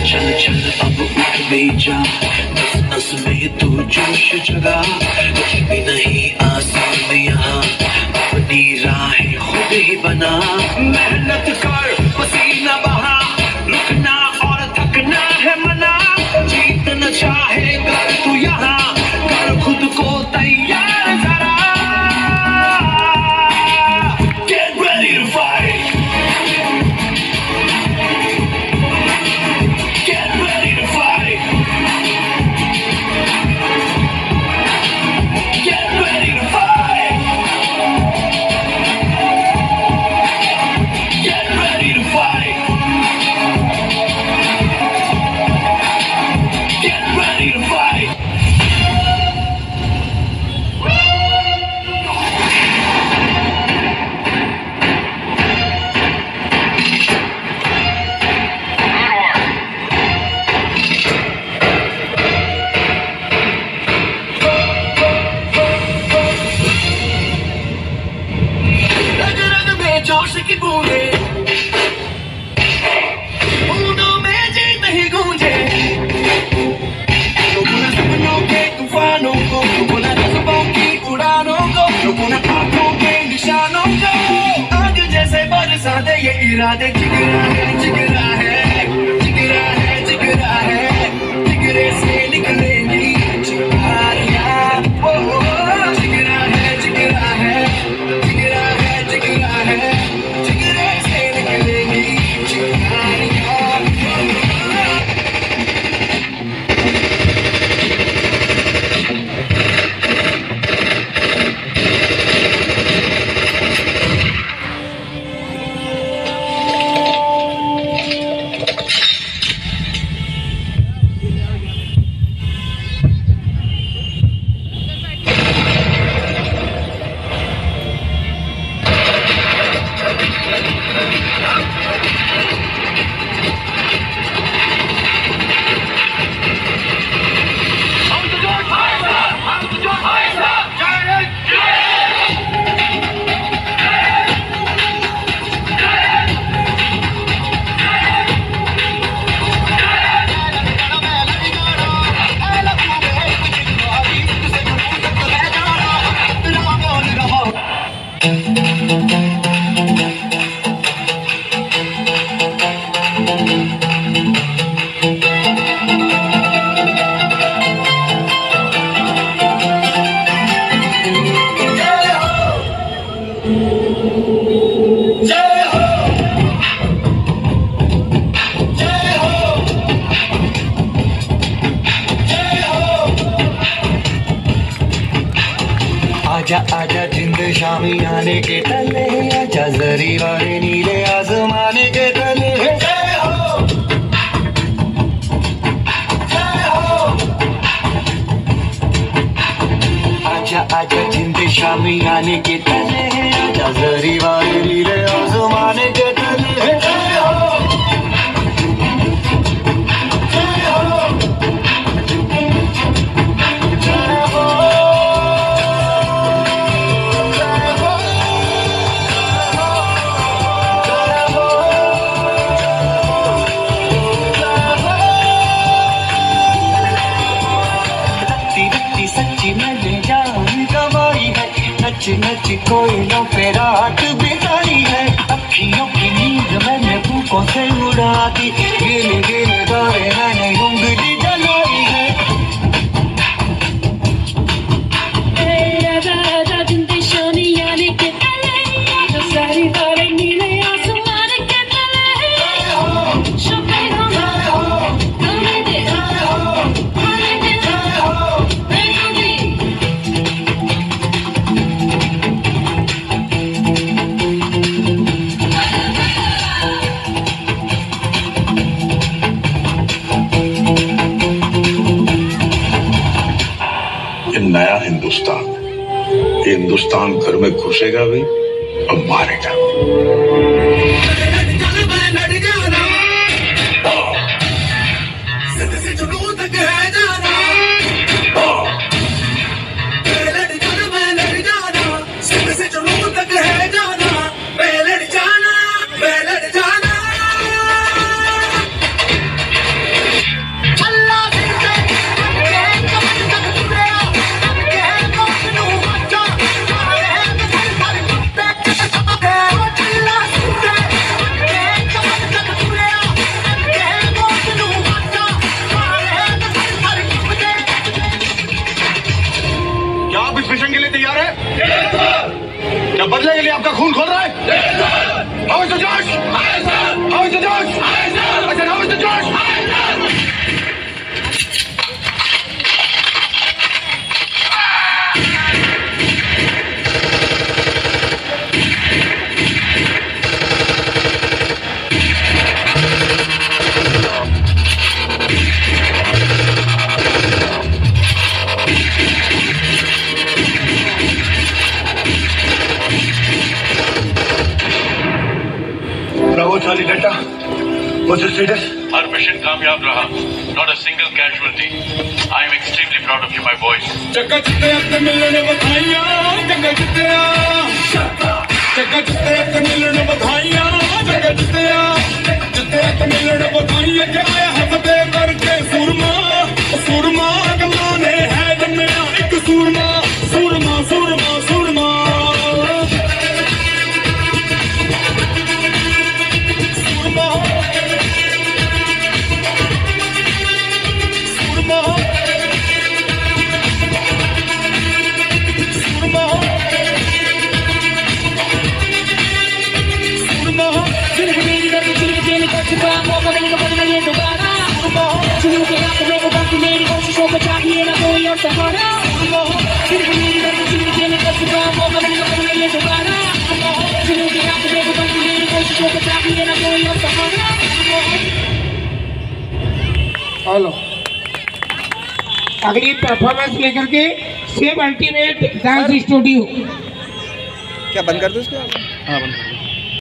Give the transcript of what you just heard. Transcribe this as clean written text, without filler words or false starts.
चल चल अब उठ भी जा, नस नस में तू जोश जगा। कुछ भी नहीं आसान यहाँ, अपनी राहें खुद ही बना। मेहनत कर पसीना बहा, रुकना और थकना है मना। जीतना चाहे कर तू यहाँ, कर खुद को तैयार जरा। Get ready to fight. Get ready to fight. Get ready to fight. Get ready to fight. Get ready to fight. रग रग में जोश की बूंदे, बूंदों में जीत ही गूंजे। तो बुना सपनों के तूफानों को, तो बुना जज्बों की उड़ानों को, तो बुना आंखों के निशानों को। आग जैसे बरसा दे ये इरादे, जिगरा है जिगरा है जिगरा है जिगरा है। जिगरे से निकलेंगी चिंगारियां, ओ जिगरा है जिगरा है जिगरा है जिगरा है। जिगरे से निकलेंगी चिंगारियां। आजा आजा जिंद शामी आने के तले, आजा जरी वाले नीले आसमाने के तले। जय हो जय हो। आजा आजा जिंद शामी आने के तले, आजा जरी वाले नीले आसमाने के तले। जय हो जय हो जय हो। सच्ची मैंने जान गवाई है, नच नच कोयलों पे रात बिताई है। अखियों की नींद मैंने फूकों से उड़ा दी, गिन गिन गाए मैंने उंगली जलाई है। आजा आजा जिंद शामी आने के तले, आजा सारी वाले नीले आसमान के तले। शोपे हो हमें दे हमें दे नया हिंदुस्तान, ये हिंदुस्तान घर में घुसेगा भी और मारेगा भी। What's the status? Our mission कामयाब रहा. Not a single casualty. I am extremely proud of you, my boys. जगह जिते अक्के मिलने बधाइयाँ, जगह जिते जगह जिते अक्के मिलने बधाइयाँ, जगह जिते अक्के मिलने बधाइयाँ. क्या आया हंसते करके सूरमा, सूरमा कमाने है जन्मया एक सूरमा, सूरमा सूरमा सूरमा. सूरमा सूरमा हेलो, अगली परफॉर्मेंस लेकर के सेम अल्टीमेट डांस स्टूडियो. क्या बंद कर दो इसको? हाँ, बंद.